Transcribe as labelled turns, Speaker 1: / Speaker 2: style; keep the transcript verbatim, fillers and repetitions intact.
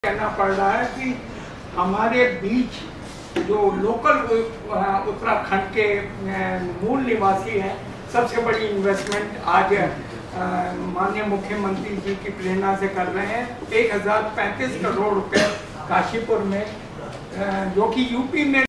Speaker 1: कहना पड़ रहा है कि हमारे बीच जो लोकल उत्तराखंड के मूल निवासी हैं, सबसे बड़ी इन्वेस्टमेंट आज माननीय मुख्यमंत्री जी की प्रेरणा से कर रहे हैं। एक हजार पैंतीस करोड़ रुपए काशीपुर में, जो कि यूपी में